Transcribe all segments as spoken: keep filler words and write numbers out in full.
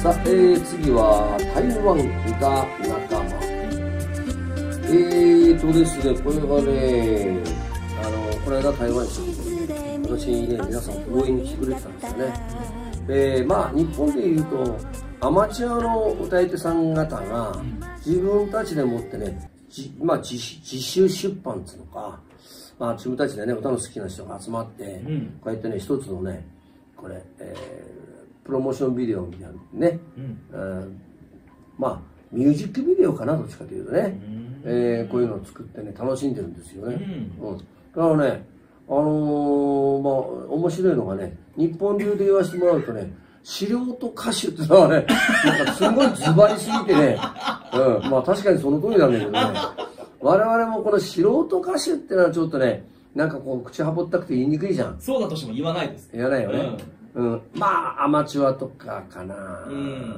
さあ、えー、次は台湾歌仲間。えーとですね、これがね、あの、これが台湾に住んでる。私ね、皆さん応援に来てくれてたんですよね。えー、まあ、日本でいうと、アマチュアの歌い手さん方が、自分たちでもってね、じまあ、自、自主出版っていうのか、まあ、自分たちでね、歌の好きな人が集まって、うん、こうやってね、一つのね、これ、えー、プロモーションビデオみたいなね、うんえー、まあ、ミュージックビデオかな、どっちかというとね、うん、えー、こういうのを作ってね、楽しんでるんですよね。うんうん、だからね、あのー、まあ、面白いのがね、日本流で言わせてもらうとね、素人歌手ってのはね、なんかすごいズバリすぎてね、うん、まあ確かにその通りなんだけどね、我々もこの素人歌手ってのはちょっとね、なんかこう口はぼったくて言いにくいじゃん。 そうだとしても言わないです。 言わないよね。うん。うん、まあ、アマチュアとかかな。うん。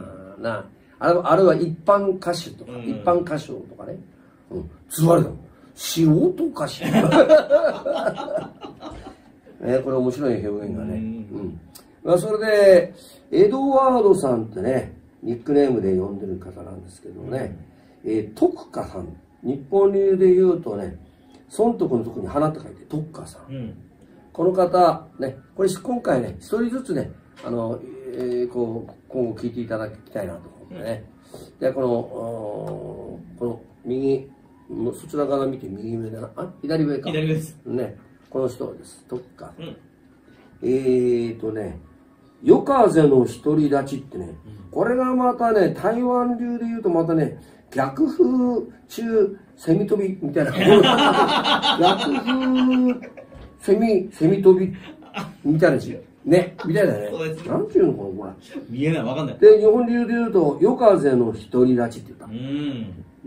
なあれ、あるいは一般歌手とか、うん、一般歌手とかね。うん。ズバリだもん。素人歌手。ね、これ面白い表現がね。うん。うんまあ、それで、エドワードさんってね、ニックネームで呼んでる方なんですけどね、うん、えー、徳華さん。日本流で言うとね、損得のとこに花って書いて、徳華さん。うん、この方、ね、これ今回ね、一人ずつね、あの、えー、こう、今後聞いていただきたいなと思ってね。うん、で、この、この右、そちら側見て右上だな。あ、左上か。 左上です。 ね、この人です。徳華。うん、えーとね、夜風の独り立ちってね、これがまたね、台湾流で言うとまたね、逆風中セミ飛びみたいな。逆風セミ、セミ飛びみたいな字。ね、みたいなね。なんていうのかな、これ。 見えない、わかんない。 で、日本流で言うと、夜風の独り立ちって言った。うん。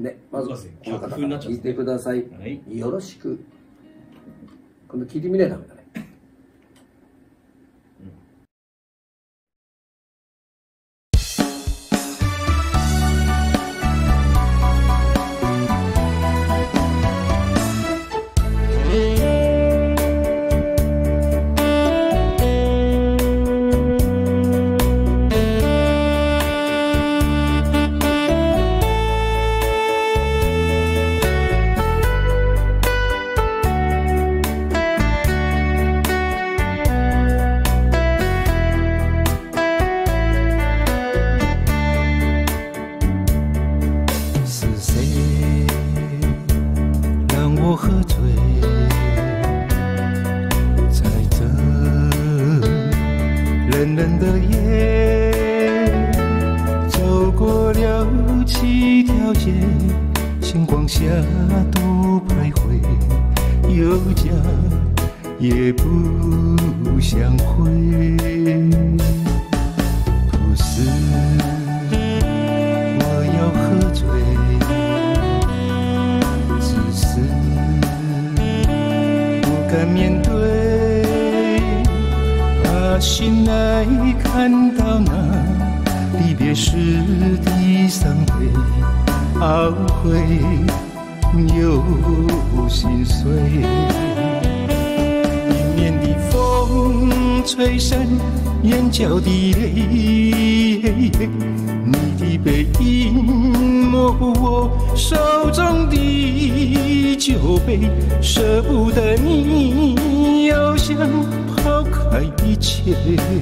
ね、まず、この方から聞いてください。はい、よろしく。今度聞いてみないとダメだね。 星光下都徘徊，有家也不想回。不是我要喝醉，只是不敢面对，怕醒来看到那离别时的伤悲。懊悔又心碎，迎面的风吹散眼角的泪，你的背影模糊我手中的酒杯，舍不得你，又想抛开一切。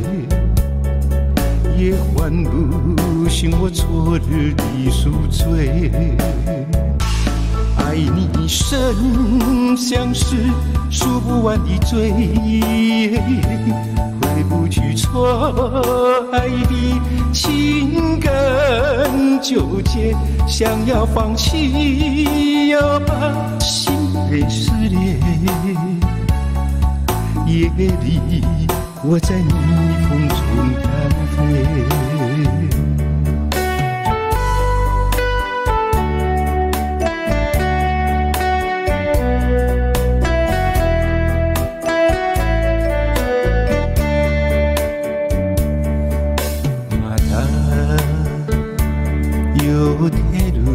也唤不醒我昨日的宿醉，爱你深像是数不完的罪，回不去错爱的情感纠结，想要放弃又怕心被撕裂，夜里我在逆风中单飞。また夜出る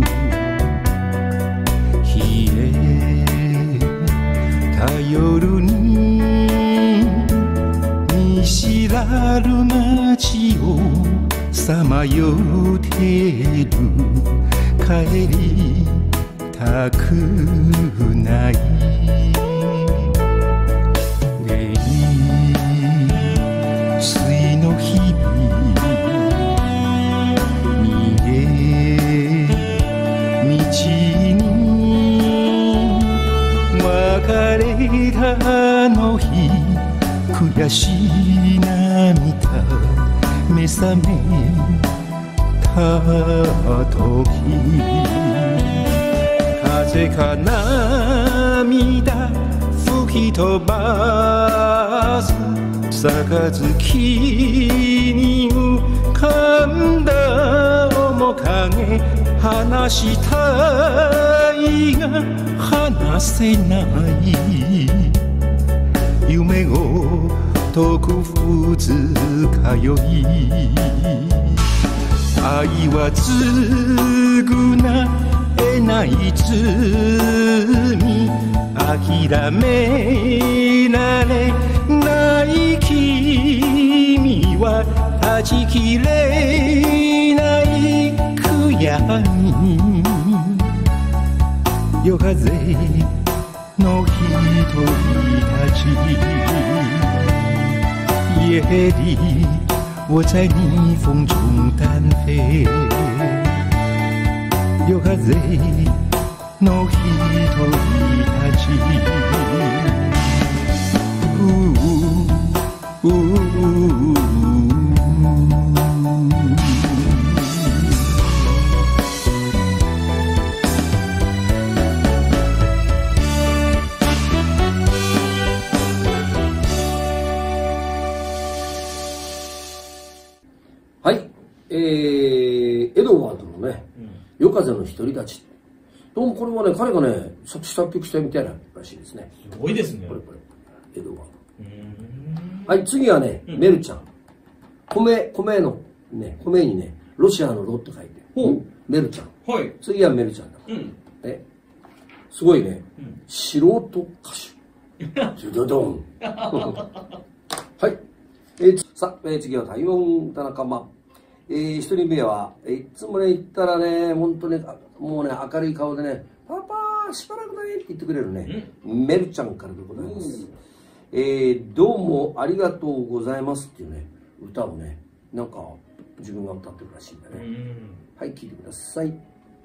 日へ頼るに見知らぬ街をさまよってる帰りたくない水の日々見え道に別れたの日悔しい涙目覚めた時風か涙吹き飛ばす杯に浮かんだ面影話したいが話せない夢を解く二日酔い愛は償えない罪諦められない君は断ち切れない悔やみ夜風の一人たち夜里我在逆风中单飞夜風の一人たちはい、えー、エドワードのね、うん、夜風の独り立ち。どうもこれはね、彼がね、作詞作曲したみたいならしいですね。 すごいですね。 これこれ、エドワード。はい、次はね、うん、メルちゃん。米、米の、ね、米にね、ロシアのロって書いて、うん、メルちゃん。はい。次はメルちゃんだ。うん。ね、すごいね、うん、素人歌手。ドドン。はい。えー、さあ、えー、次は台湾田中間。えー、一人目は、えー、いつもね、言ったらね、本当ね、もうね、明るい顔でね、パパしばらくねって言ってくれるね、メルちゃんからでございます。えー、どうもありがとうございますっていうね、歌をね、なんか自分が歌ってるらしいんだね。はい、聴いてください。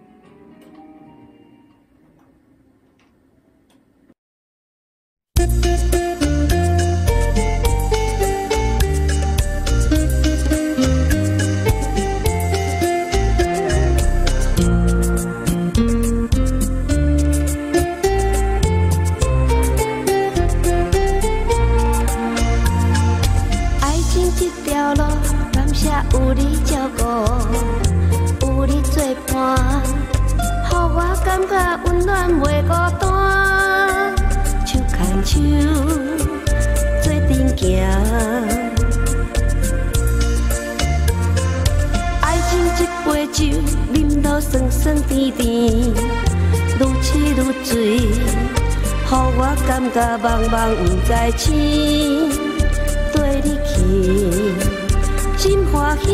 有你照顾，有你作伴，予我感觉温暖袂孤单。手牵手做阵行，爱情一杯酒，饮到酸酸甜甜，愈痴愈醉，予我感觉茫茫不知醒，对你去。心欢喜，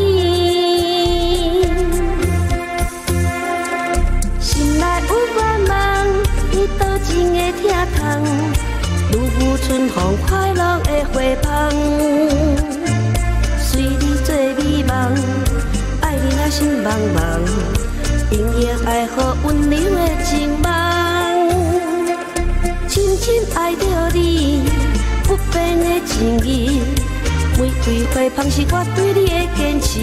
心内有愿望，你多情的疼痛，如有春风快乐的花香，随你做美梦，爱你若心茫茫，永远爱好温柔的情梦，深深爱着你，不变的情谊。玫瑰花香是我对你的坚持，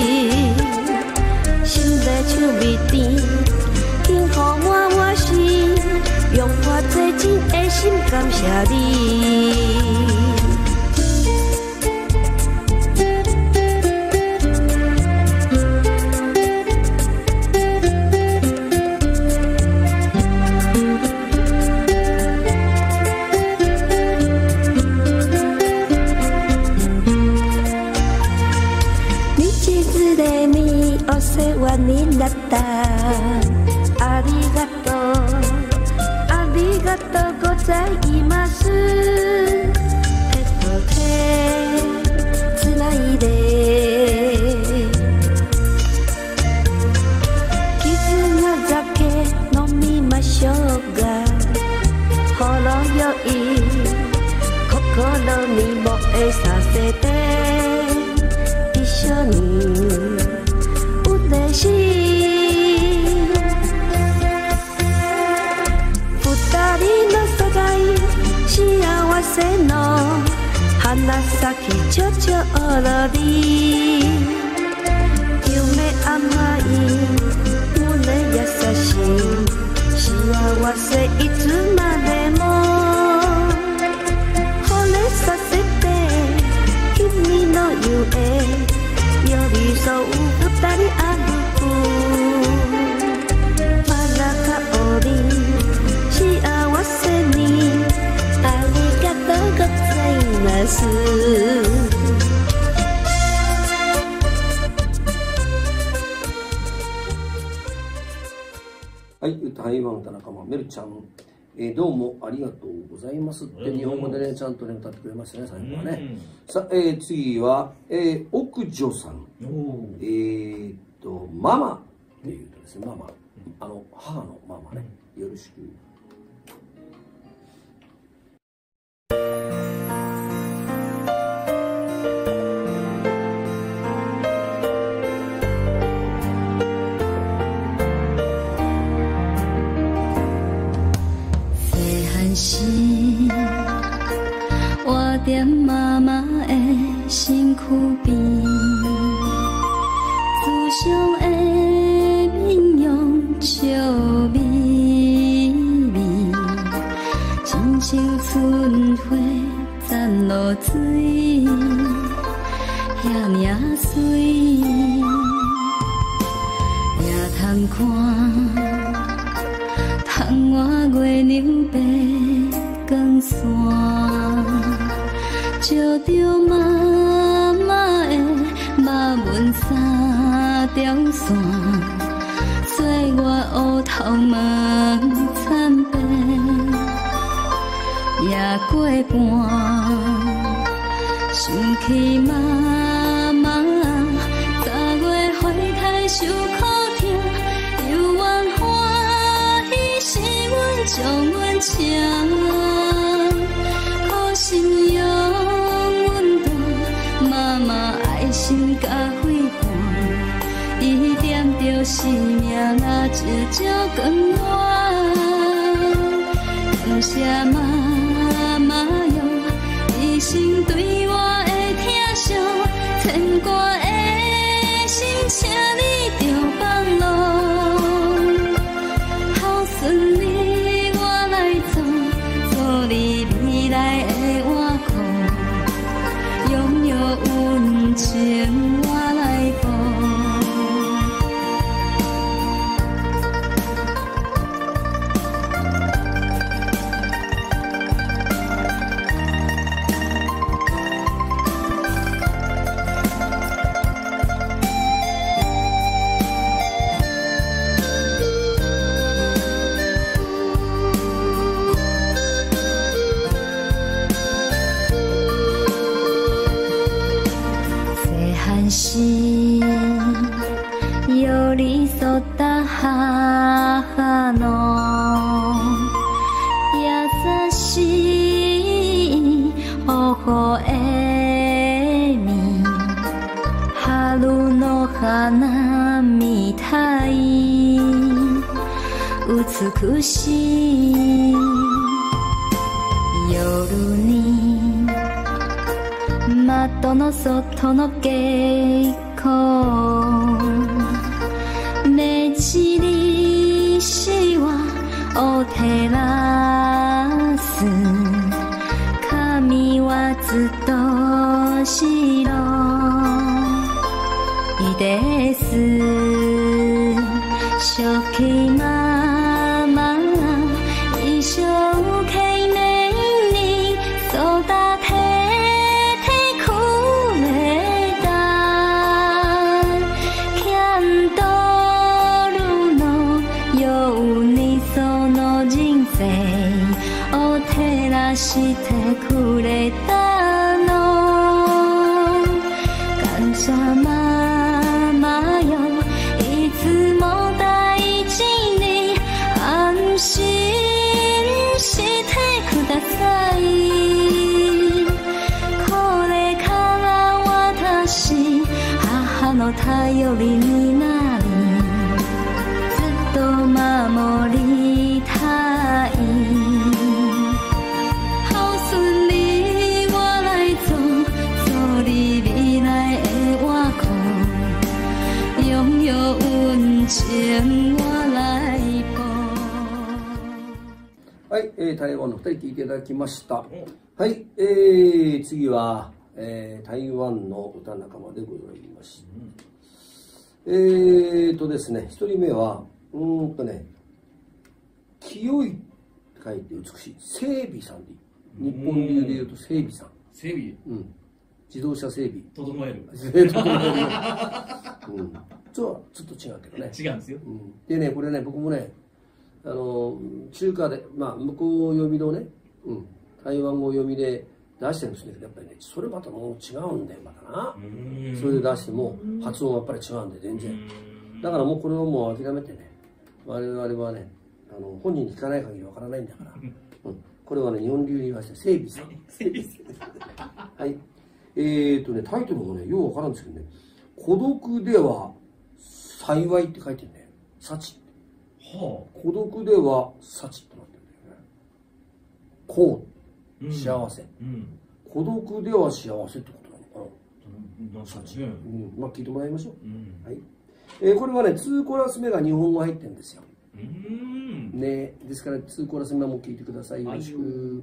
心在手袂甜，幸福满满是，用我最真的心感谢你。になったありがとうありがとうございます手と手つないでせて一緒に嬉しい二人の世界幸せの花咲きちょちょろり夢甘い胸優しい幸せいつまでも惚れさせて君の夢寄り添う二人歩くまだ香り幸せにありがとうございますはい、台湾歌仲間、メルちゃん、えー、どうもありがとうございますって日本語でね、ちゃんとね、歌ってくれましたね、最後はね。さあ、えー、次は、えー、奥女さん。えーっと、ママっていうとですね、ママ。あの、母のママね、よろしく。 我踮妈妈的身躯边，慈祥的面容笑眯眯，亲像春花沾露水，遐尔水，也通看，窗外月亮白光线。照着妈妈的马纹三条线，岁月乌头毛惨白，也过半。想起妈妈十月花开受苦痛，犹原欢喜是阮将阮请，苦心用。妈妈爱心甲陪伴，伊踮着生命拉一条光源。感谢妈妈用一生对我的疼惜，牵挂的心，请你着放落。好顺利，我来做，做你未来的碗裤。拥有温情，我来付。時寄り添った母の優しい微笑み、春の花みたい美しい夜に窓の外の稽古、目印はお照す、髪はずっと白いです初期ママ一生懸命に育ててくれたキャンドルのようにその人生を照らしてくれたの感謝ママよいつも大事に安心してくださいこれから頼りになりずっと守りたい好顺利我来做做你未来的外公拥有温情我来はい、えー、台湾のふたり聴いていただきました。はい、えー、次は、えー、台湾の歌仲間でございます。うん、えーとですね、一人目は、うーんとね、清いって書いて美しい、整備さんでいい。日本流で言うと整備さん。 整備うん。自動車整備。 整える。 整備。整える。うん。ちょっと違うけどね。 違うんですよ。 うん、でね、これね、僕もね、あの中華で、まあ、向こう読みのね、うん、台湾語読みで出してるんですけど、やっぱりね、それまたもう違うんだよ、またな。それで出しても、発音はやっぱり違うんで、全然。だからもうこれはもう諦めてね、我々はね、あの本人に聞かない限りわからないんだから、うん、これはね、日本流に言いまして、整備さん。はい。えーとね、タイトルもね、ようわからんですけどね、孤独では幸いって書いてるね、幸。はあ、孤独では幸ってなってるんだよね。幸、うん、幸せ、うん、孤独では幸せってことなのかな。うん、幸、うん、まあ聞いてもらいましょう。うん、はい。えー、これはね、にコーラス目が日本語入ってるんですよ。うん、ね、ですからにコーラス目も聞いてください。よろしく。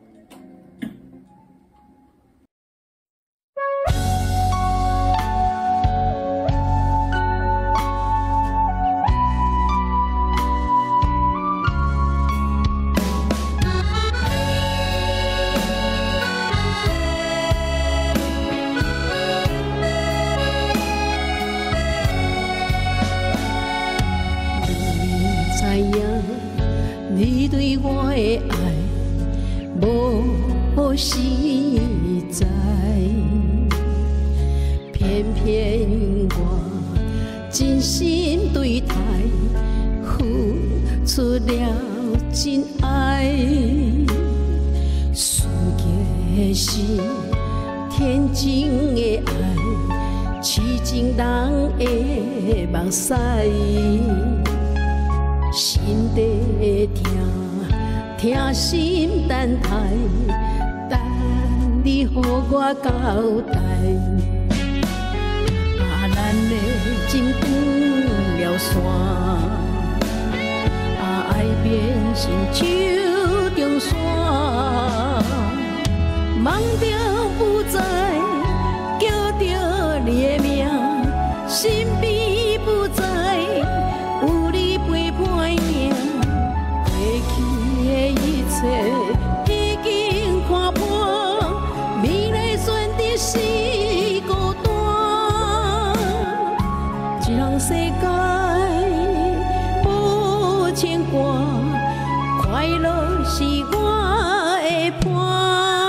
你对我的爱无实在，偏偏我真心对待，付出了真爱。输嘅是天真的爱，痴情人的目屎。心地疼，疼心等待，等你予我交代。啊，咱的情断了线，啊，爱变成手中线，梦着不知，叫着你的名，心悲不知。有你陪伴影，过去的一切已经看破，未来选择是孤单。一人世界无牵挂，快乐是我的伴。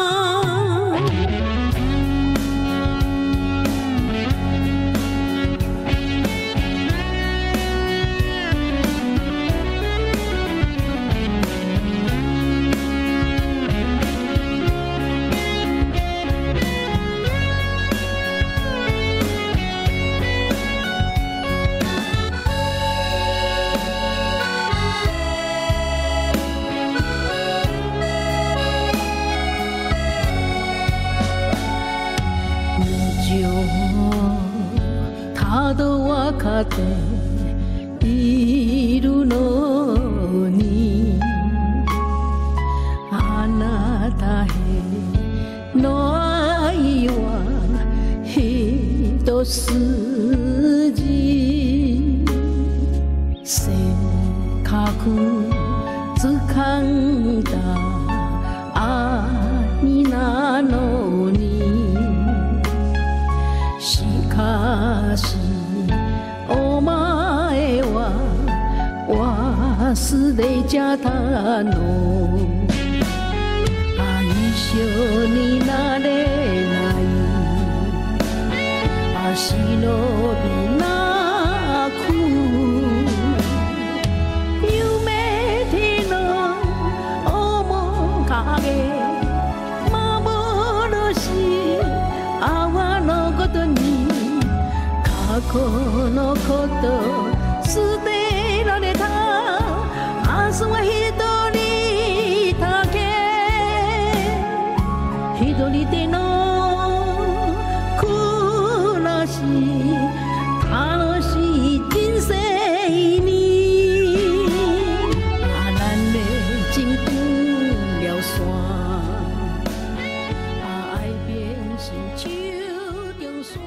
ただ分かっているのに、あなたへの愛は一筋。せっかく掴んだ愛なのに、しかしお前は忘れちゃったの。あ、一緒になれない、足のびなく夢での面影、幻泡のことに過去このこと捨てられた明日は一人だけ一人での暮らし楽しい人生に啊咱的情不了线啊爱变成手中线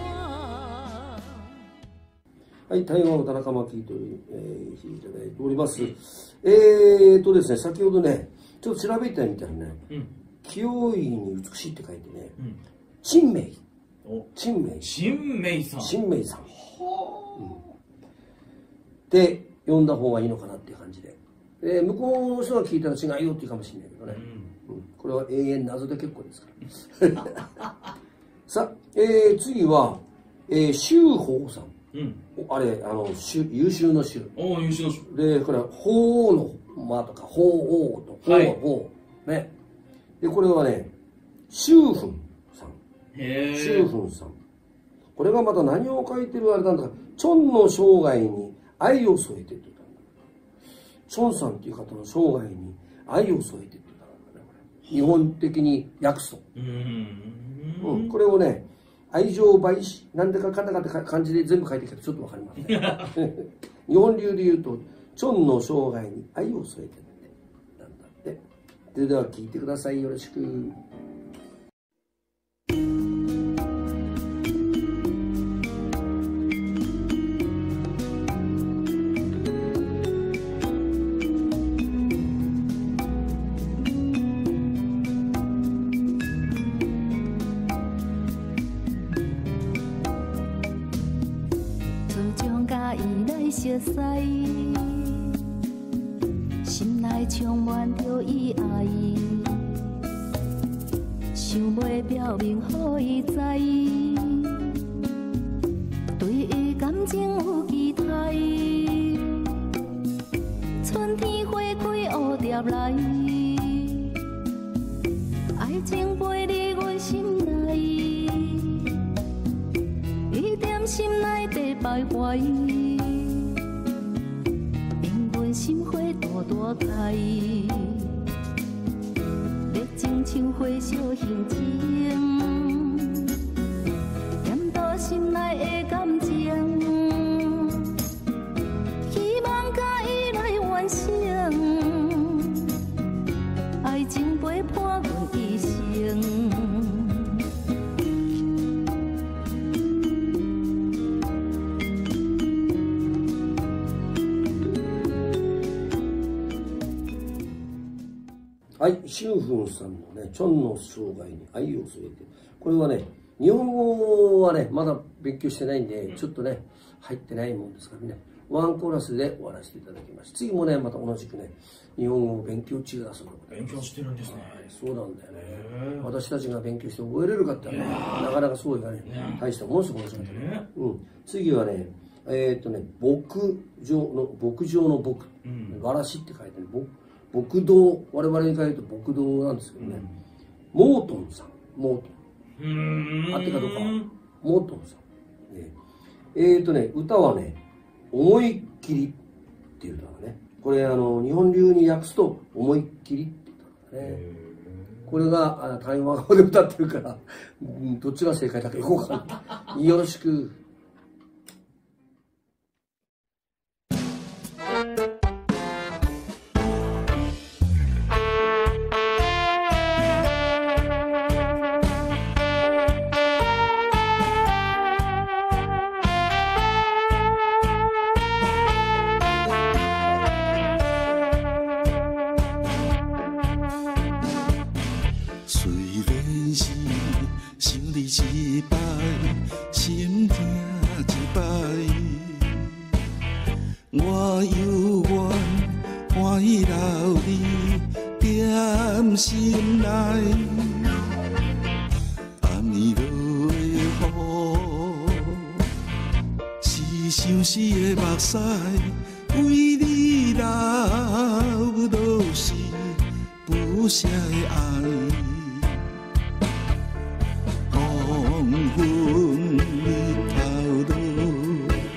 はい、台湾の田中真紀という、えー、日いただいております。えーとですね、先ほどね、ちょっと調べてみたらね、うん、清いに美しいって書いてね、うん、陳明。陳明。 陳明さん。 陳明さん。うん、で、読んだ方がいいのかなっていう感じで。えー、向こうの人が聞いたら違いよっていうかもしれないけどね。うんうん、これは永遠謎で結構ですから。さあ、えー、次は、えー、周宝さん。うん、あれ、あの、優秀の秀。 おお、優秀の秀。 で、これ、鳳凰の間とか、鳳凰と、鳳凰、鳳ね。で、これはね、周粉さん。 へえ。 周粉さん。これがまた何を書いてるあれなんだか、チョンの生涯に愛を添えてって言ったんだ。チョンさんっていう方の生涯に愛を添えてって言ったんだね、これ。日本的に訳すと。うん。うん。これをね、愛情倍子、なんでかかんだかって感じで全部書いてきたらちょっとわかりますね。日本流で言うと、チョンの生涯に愛を添えてってなんだって。それでは聞いてください。よろしく。 熟悉，心内充满着伊爱，想要表明予伊知，对伊感情有期待。春天花开蝴蝶来，爱情飞入阮心内，伊踮心内底徘徊。心花大大开，热情像火烧心情，点到心内的感情，希望甲伊来完成，爱情陪伴阮一生。 はい、周粉さんのね、チョンの生涯に愛を添えて、これはね、日本語はね、まだ勉強してないんで、ちょっとね、入ってないもんですからね、ワンコーラスで終わらせていただきました。次もね、また同じくね、日本語を勉強中だそうでございます。 勉強してるんですね。 はい、そうなんだよね。私たちが勉強して覚えれるかってね、なかなかすごいがね、大したものすごい面白かったね。うん。次はね、えー、っとね、牧場の、牧場の牧、わらしって書いてある、牧道、我々に書いて牧道なんですけどね、うん、モートンさん、モートン。合ってかどうか、モートンさん。ね、えーとね、歌はね、思いっきりっていう歌がね、これあの、日本流に訳すと、思いっきりって歌がね、これが台湾語で歌ってるから、うん、どっちが正解だかよくわかんない。よろしく。 一摆，心痛一摆，我犹原欢喜留你踮心内。暗暝落的雨，是相思的目屎，为你流都是不舍的爱。黄昏日头落，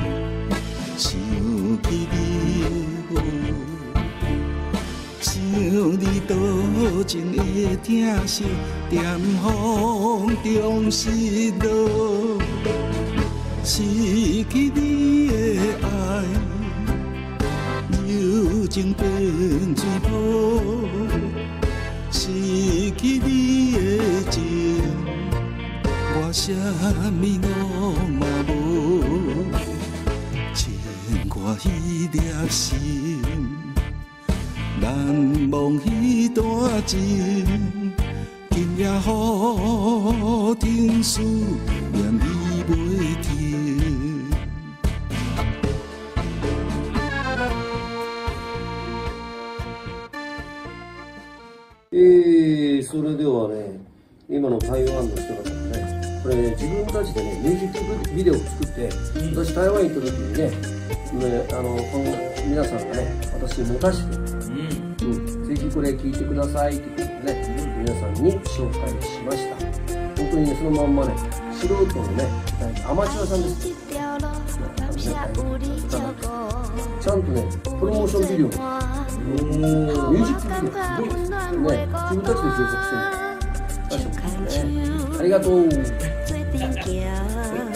疼惜，点风中失落，失去你的爱，柔情变水泡，失去你的情，我啥物拢嘛无，牵挂迄粒心。难忘迄段情，今夜雨停，思念你袂停。 えー、それではね、今の台湾の人たちもね、これね、自分たちでね、ミュージックビデオを作って、私台湾に行った時にね、ね、あのこの皆さんがね、私に持たして、うん、ぜひこれ聴いてくださいってことでね、皆さんに紹介しました。本当にね、そのまんまね、素人のね、アマチュアさんです。ちゃんとね、プロモーションビデオ、ミュージックビデオ、すごいですね。自分たちで制作してるんです。ありがとう。